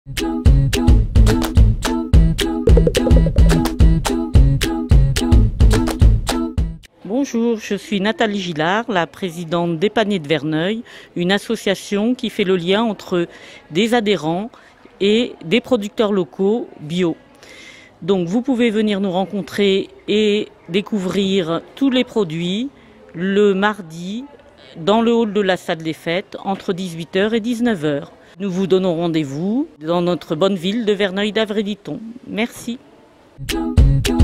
Bonjour, je suis Nathalie Gillard, la présidente des Paniers de Verneuil, une association qui fait le lien entre des adhérents et des producteurs locaux bio. Donc vous pouvez venir nous rencontrer et découvrir tous les produits le mardi dans le hall de la salle des fêtes entre 18h et 19h. Nous vous donnons rendez-vous dans notre bonne ville de Verneuil-d'Avray-Ditton. Merci.